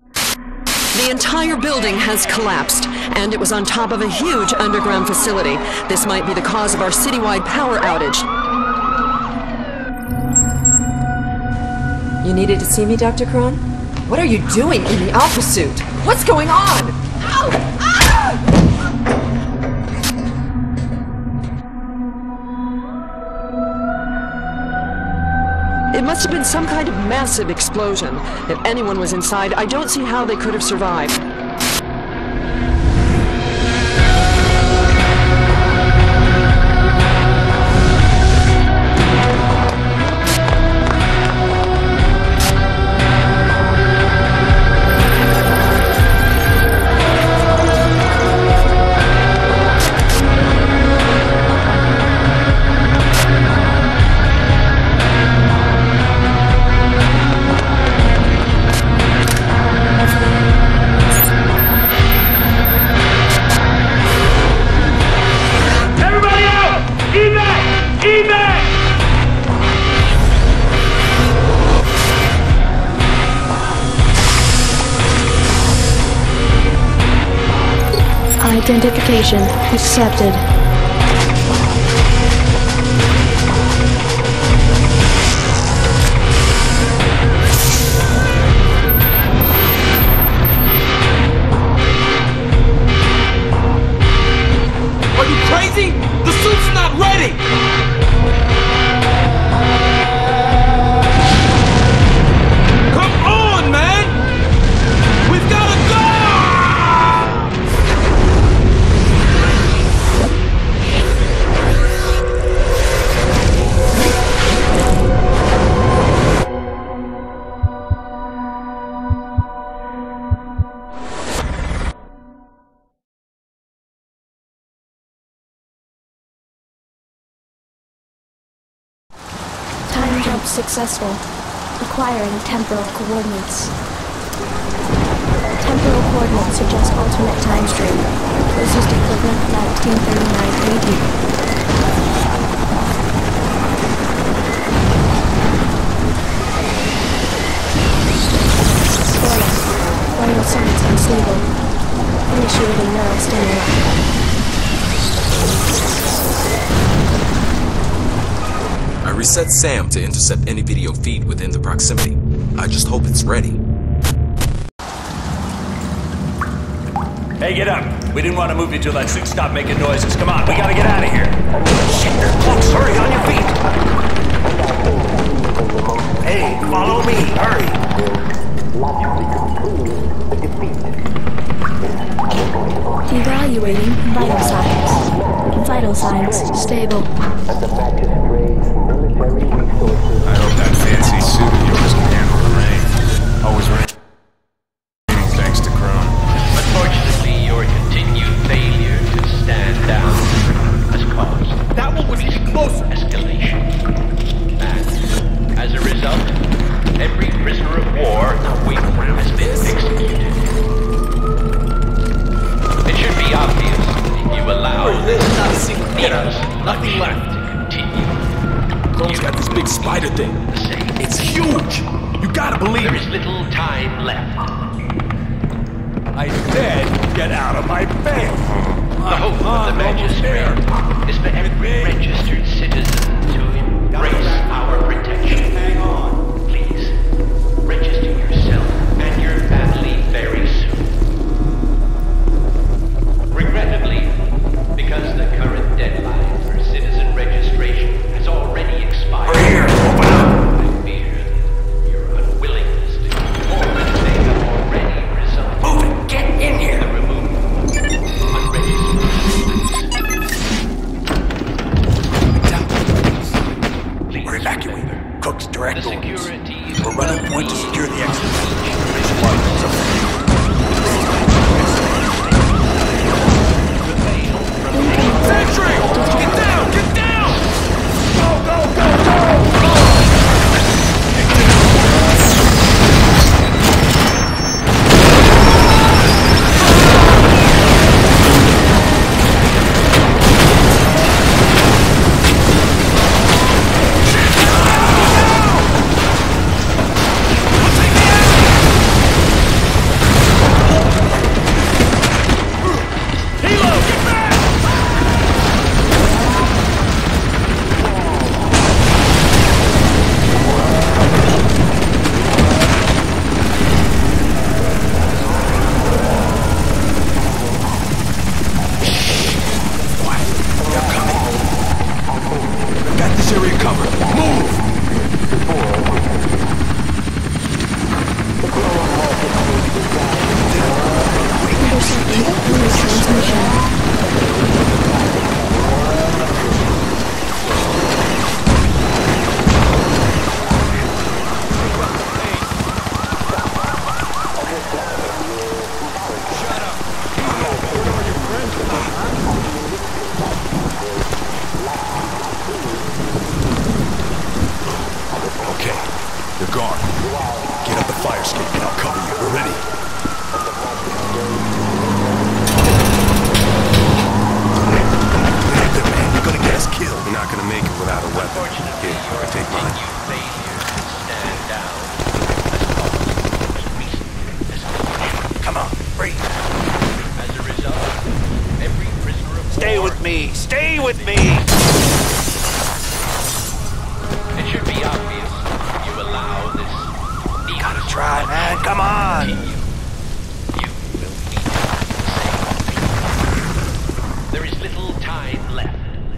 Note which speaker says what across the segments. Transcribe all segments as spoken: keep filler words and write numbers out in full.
Speaker 1: The entire building has collapsed, and it was on top of a huge underground facility. This might be the cause of our citywide power outage.
Speaker 2: You needed to see me, Doctor Crone? What are you doing in the Alpha suit? What's going on? Ow! Ah!
Speaker 1: It must have been some kind of massive explosion. If anyone was inside, I don't see how they could have survived.
Speaker 3: Identification accepted.
Speaker 4: Are you crazy? The suit's not ready! Come on, man! We've gotta go!
Speaker 3: Time jump successful. Acquiring temporal coordinates. Temporal coordinates suggest alternate time stream. Closest equivalent nineteen thirty-nine A D. Warning. Vital signs unstable. Initiating neural stimuli.
Speaker 5: I reset SAM to intercept any video feed within the proximity. I just hope it's ready.
Speaker 6: Hey, get up. We didn't want to move you till that suit stopped making noises. Come on, we gotta get out of here. Shit, they're close. Hurry, on your feet. Hey, follow me. Hurry.
Speaker 3: Evaluating vital signs. Vital signs stable.
Speaker 7: I hope that fancy suit of yours can handle the rain. Always raining thanks to Crone.
Speaker 8: Unfortunately, your continued failure to stand down has caused
Speaker 4: That one was even closer!
Speaker 8: escalation. And as a result, every prisoner of war has been executed. It should be obvious if you allow this needless
Speaker 4: Nothing left.
Speaker 8: to continue.
Speaker 4: Crone's got this big spider thing.
Speaker 8: The same.
Speaker 4: It's huge! You gotta believe
Speaker 8: There
Speaker 4: it!
Speaker 8: is little time left.
Speaker 6: I said, get out of my face.
Speaker 8: The hope of the magistrate is for every registered citizen to embrace our protection.
Speaker 6: Hang on.
Speaker 8: Please, register yourself and your family very soon. Regrettably, because the current deadline for citizen registration has already expired,
Speaker 6: Here, open up.
Speaker 8: I fear that your unwillingness to conform may have already resulted
Speaker 6: Move it. Get in
Speaker 8: in
Speaker 6: here.
Speaker 8: the removal of unregistered citizens. Please,
Speaker 6: We're evacuating. Cook's direct
Speaker 8: the
Speaker 6: orders.
Speaker 8: security
Speaker 6: We're running point to secure the exit.
Speaker 4: Sentry! Get down! Get down!
Speaker 6: Go, go, go, go!
Speaker 7: not gonna make it without a weapon. Here, I take mine.
Speaker 8: Stand down.
Speaker 6: Come on, breathe.
Speaker 8: As a result, every prisoner of
Speaker 6: Stay
Speaker 8: war...
Speaker 6: with me. Stay with me.
Speaker 8: It should be obvious you allow this...
Speaker 6: Gotta try, man. Come on.
Speaker 8: You will be safe. There is little time left.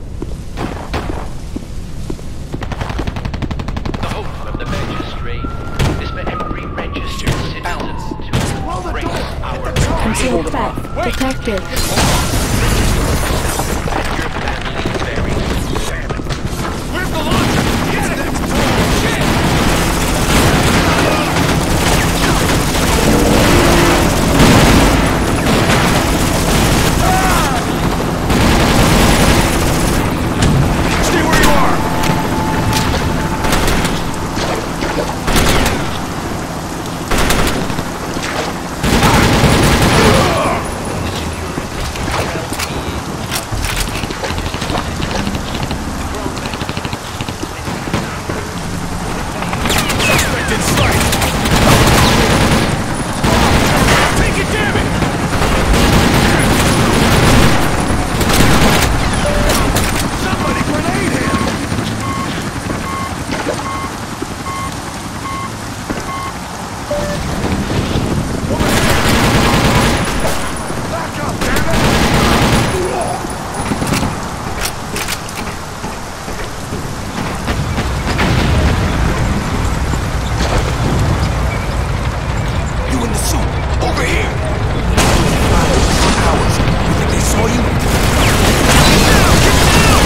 Speaker 8: The hope of the magistrate is for every registered citizen to embrace our
Speaker 3: Concealed threat detected.
Speaker 8: your family very
Speaker 4: Where's the launcher? Get it! Shit!
Speaker 6: Stay where you are. Suspect in sight. Take it, damn it! Somebody grenade him! Back up, damn it! You in the suit! Over here! Hours. You think they saw you? Get down! Get down!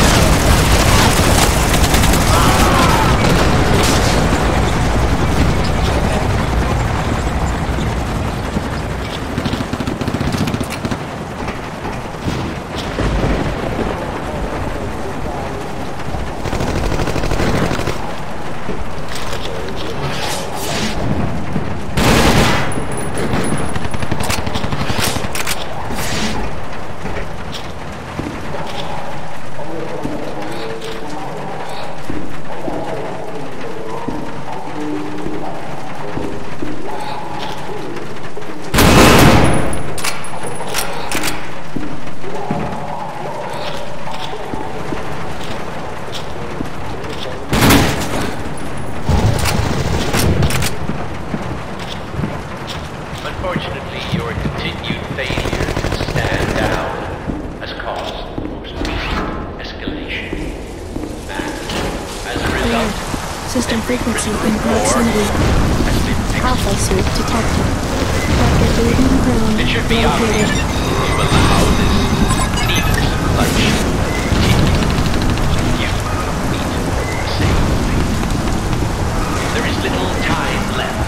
Speaker 8: Unfortunately, your continued failure to stand down has caused the most recent escalation. And as a result,
Speaker 3: System frequency in
Speaker 8: war
Speaker 3: proximity.
Speaker 8: has been
Speaker 3: Alpha suit detected. Doctor Aiden Brown
Speaker 8: It should be obvious
Speaker 3: located.
Speaker 8: you allow this needless bloodshed to continue. You need to save. There is little time left.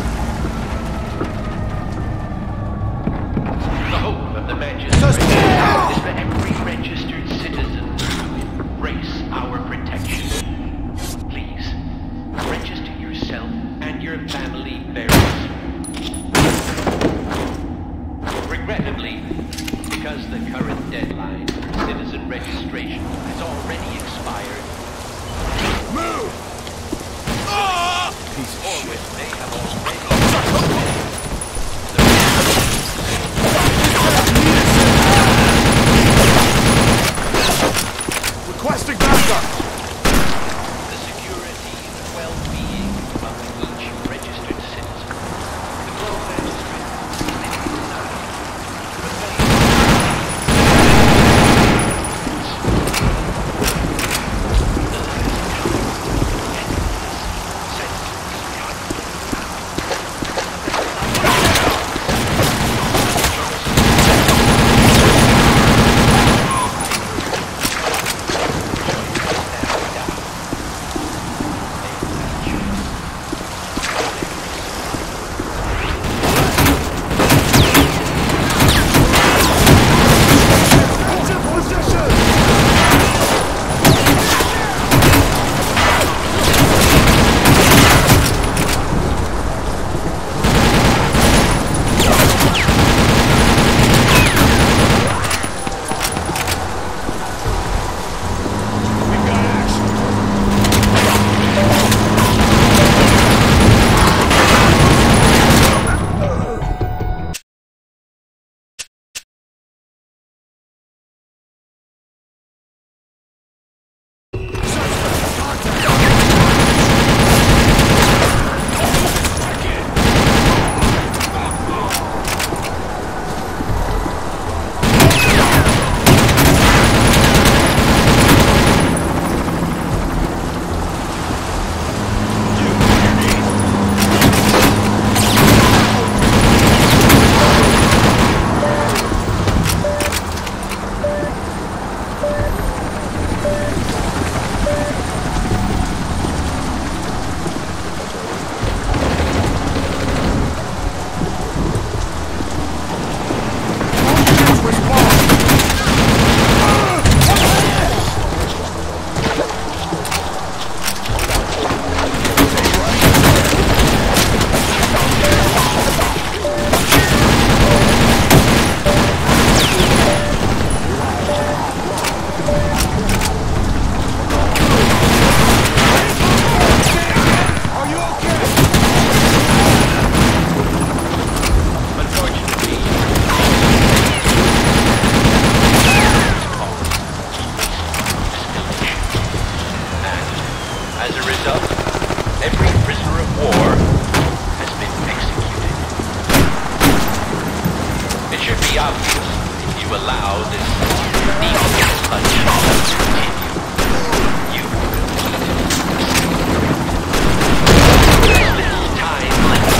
Speaker 8: The hope of the magistrate is for every registered citizen to embrace our protection. Please, register yourself and your family very soon. Regrettably, because the current deadline for citizen registration has already expired,
Speaker 4: Move! Ah!
Speaker 8: or which they have already
Speaker 4: Requesting backup!
Speaker 8: the security and well-being of each registered citizen. The Globe Magistrate allow this needless punch to continue, you will There's little time left.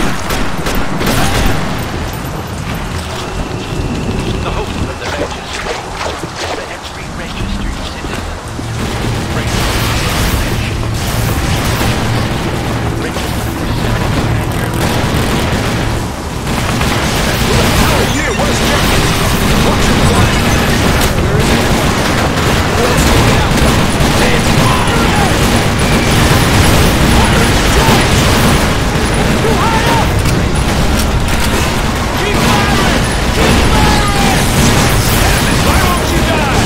Speaker 8: The hope of the registry is that every registered citizen breaks the convention. Register yourself and your
Speaker 4: Who the hell are you? What is happening? What's your plan? Where is it? Let's get out. It's fire! Fire in the joint! You hide up! Keep firing! Keep firing! Damn it! Why won't you die?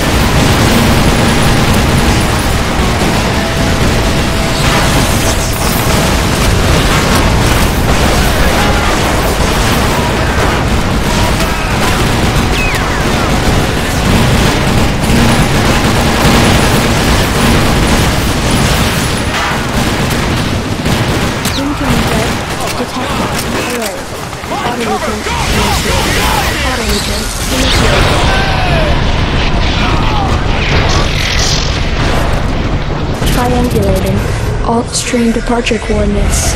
Speaker 3: Incoming threat detected. Alert. Auto return initiated. Auto return initiated. Triangulating. Alt stream departure coordinates.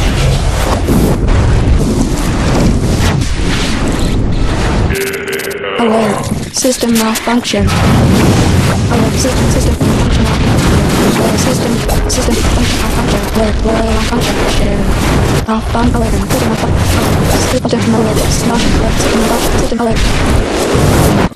Speaker 3: Alert. System malfunction. Alert. System system malfunction. Alert. System system function malfunction. Alert. Alert malfunction. Malfunction. Alert. System malfunction. System alert. System alert. System alert. System alert.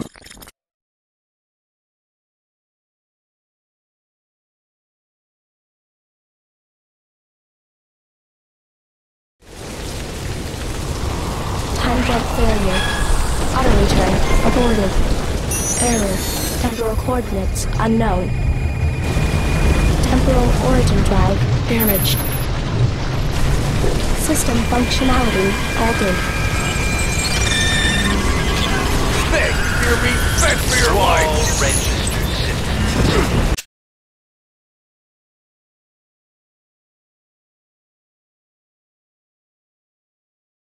Speaker 3: Time jump failure. Auto return aborted. Error. Temporal coordinates unknown. Temporal origin drive damaged. System functionality altered.
Speaker 4: Hey, hear me? Fend for your life!